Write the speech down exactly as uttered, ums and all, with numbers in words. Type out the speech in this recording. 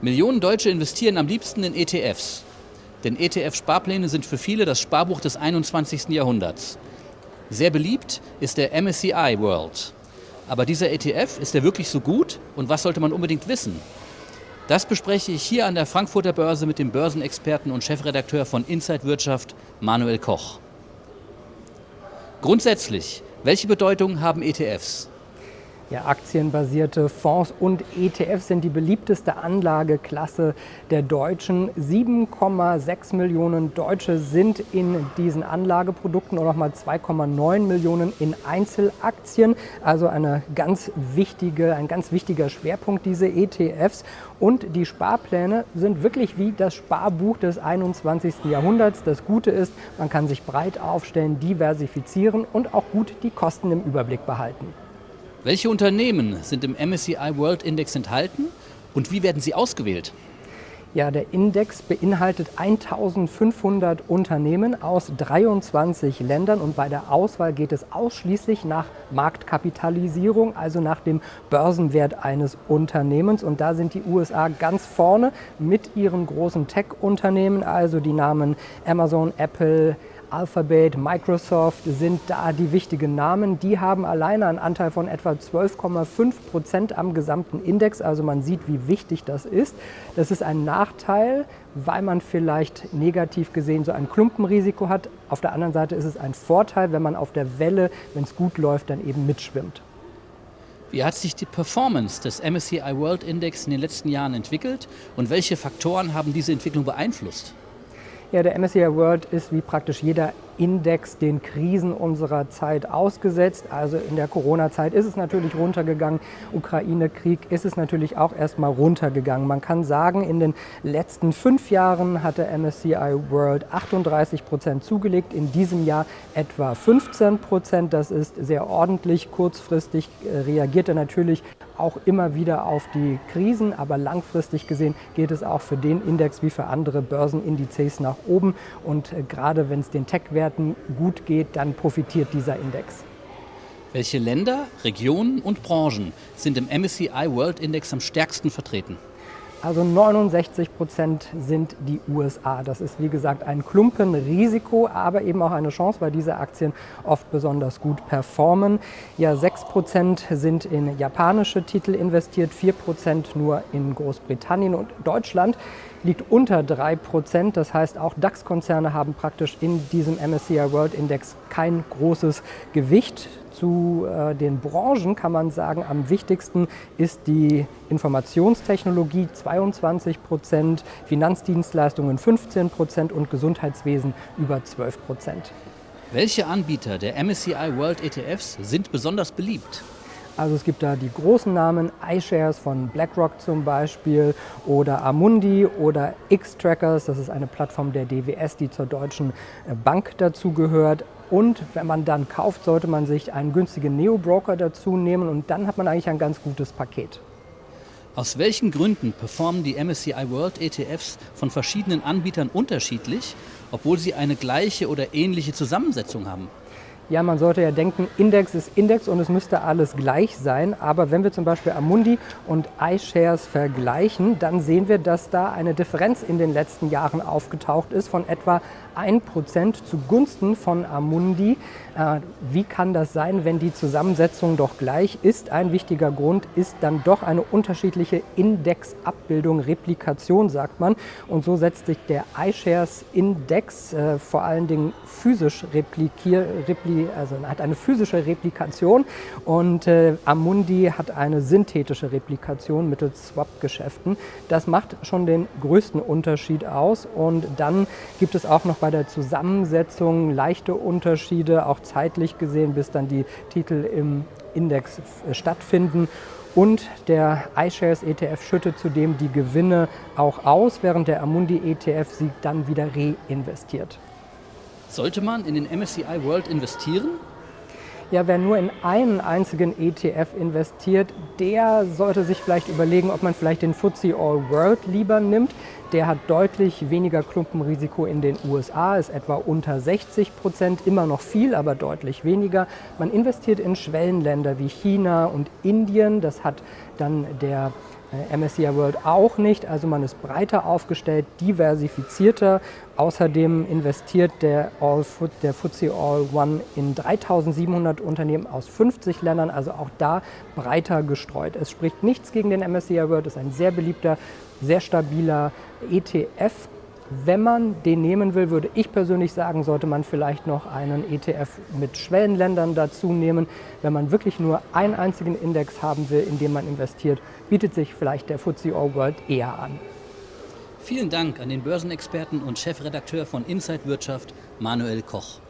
Millionen Deutsche investieren am liebsten in E T Fs. Denn E T F-Sparpläne sind für viele das Sparbuch des einundzwanzigsten Jahrhunderts. Sehr beliebt ist der M S C I World. Aber dieser E T F, ist er wirklich so gut und was sollte man unbedingt wissen? Das bespreche ich hier an der Frankfurter Börse mit dem Börsenexperten und Chefredakteur von Inside Wirtschaft, Manuel Koch. Grundsätzlich, welche Bedeutung haben E T Fs? Ja, aktienbasierte Fonds und E T Fs sind die beliebteste Anlageklasse der Deutschen. sieben Komma sechs Millionen Deutsche sind in diesen Anlageprodukten und nochmal zwei Komma neun Millionen in Einzelaktien. Also eine ganz wichtige, ein ganz wichtiger Schwerpunkt, diese E T Fs. Und die Sparpläne sind wirklich wie das Sparbuch des einundzwanzigsten Jahrhunderts. Das Gute ist, man kann sich breit aufstellen, diversifizieren und auch gut die Kosten im Überblick behalten. Welche Unternehmen sind im M S C I World Index enthalten und wie werden sie ausgewählt? Ja, der Index beinhaltet eintausendfünfhundert Unternehmen aus dreiundzwanzig Ländern und bei der Auswahl geht es ausschließlich nach Marktkapitalisierung, also nach dem Börsenwert eines Unternehmens. Und da sind die U S A ganz vorne mit ihren großen Tech-Unternehmen, also die Namen Amazon, Apple, Alphabet, Microsoft sind da die wichtigen Namen. Die haben alleine einen Anteil von etwa zwölf Komma fünf Prozent am gesamten Index. Also man sieht, wie wichtig das ist. Das ist ein Nachteil, weil man vielleicht negativ gesehen so ein Klumpenrisiko hat. Auf der anderen Seite ist es ein Vorteil, wenn man auf der Welle, wenn es gut läuft, dann eben mitschwimmt. Wie hat sich die Performance des M S C I World Index in den letzten Jahren entwickelt und welche Faktoren haben diese Entwicklung beeinflusst? Ja, der M S C I World ist wie praktisch jeder Index den Krisen unserer Zeit ausgesetzt. Also in der Corona-Zeit ist es natürlich runtergegangen. Ukraine-Krieg ist es natürlich auch erstmal runtergegangen. Man kann sagen, in den letzten fünf Jahren hat der M S C I World achtunddreißig Prozent zugelegt. In diesem Jahr etwa fünfzehn Prozent. Das ist sehr ordentlich. Kurzfristig reagiert er natürlich auch immer wieder auf die Krisen. Aber langfristig gesehen geht es auch für den Index wie für andere Börsenindizes nach oben. Und gerade wenn es den Tech-Werten gut geht, dann profitiert dieser Index. Welche Länder, Regionen und Branchen sind im M S C I World Index am stärksten vertreten? Also neunundsechzig Prozent sind die U S A. Das ist wie gesagt ein Klumpenrisiko, aber eben auch eine Chance, weil diese Aktien oft besonders gut performen. Ja, sechs Prozent sind in japanische Titel investiert, vier Prozent nur in Großbritannien und Deutschland liegt unter drei Prozent. Das heißt, auch DAX-Konzerne haben praktisch in diesem M S C I World Index kein großes Gewicht. Zu äh, den Branchen kann man sagen, am wichtigsten ist die Informationstechnologie zweiundzwanzig Prozent, Finanzdienstleistungen fünfzehn Prozent und Gesundheitswesen über zwölf Prozent. Welche Anbieter der M S C I World E T Fs sind besonders beliebt? Also es gibt da die großen Namen, iShares von BlackRock zum Beispiel oder Amundi oder X-Trackers, das ist eine Plattform der D W S, die zur Deutschen Bank dazugehört. Und wenn man dann kauft, sollte man sich einen günstigen Neo-Broker dazu nehmen und dann hat man eigentlich ein ganz gutes Paket. Aus welchen Gründen performen die M S C I World E T Fs von verschiedenen Anbietern unterschiedlich, obwohl sie eine gleiche oder ähnliche Zusammensetzung haben? Ja, man sollte ja denken, Index ist Index und es müsste alles gleich sein. Aber wenn wir zum Beispiel Amundi und iShares vergleichen, dann sehen wir, dass da eine Differenz in den letzten Jahren aufgetaucht ist von etwa ein Prozent zugunsten von Amundi. Äh, wie kann das sein, wenn die Zusammensetzung doch gleich ist? Ein wichtiger Grund ist dann doch eine unterschiedliche Indexabbildung, Replikation sagt man. Und so setzt sich der iShares-Index äh, vor allen Dingen physisch replikier, repli, also hat eine physische Replikation und äh, Amundi hat eine synthetische Replikation mittels Swap-Geschäften. Das macht schon den größten Unterschied aus und dann gibt es auch noch bei der Zusammensetzung leichte Unterschiede, auch zeitlich gesehen, bis dann die Titel im Index stattfinden. Und der iShares E T F schüttet zudem die Gewinne auch aus, während der Amundi E T F sie dann wieder reinvestiert. Sollte man in den M S C I World investieren? Ja, wer nur in einen einzigen E T F investiert, der sollte sich vielleicht überlegen, ob man vielleicht den F T S E All World lieber nimmt. Der hat deutlich weniger Klumpenrisiko in den U S A, ist etwa unter sechzig Prozent, immer noch viel, aber deutlich weniger. Man investiert in Schwellenländer wie China und Indien, das hat dann der M S C I World auch nicht. Also man ist breiter aufgestellt, diversifizierter. Außerdem investiert der, All, der F T S E All One in dreitausendsiebenhundert Unternehmen aus fünfzig Ländern, also auch da breiter gestreut. Es spricht nichts gegen den M S C I World, ist ein sehr beliebter, sehr stabiler E T F. Wenn man den nehmen will, würde ich persönlich sagen, sollte man vielleicht noch einen E T F mit Schwellenländern dazu nehmen. Wenn man wirklich nur einen einzigen Index haben will, in den man investiert, bietet sich vielleicht der F T S E All World eher an. Vielen Dank an den Börsenexperten und Chefredakteur von Inside Wirtschaft, Manuel Koch.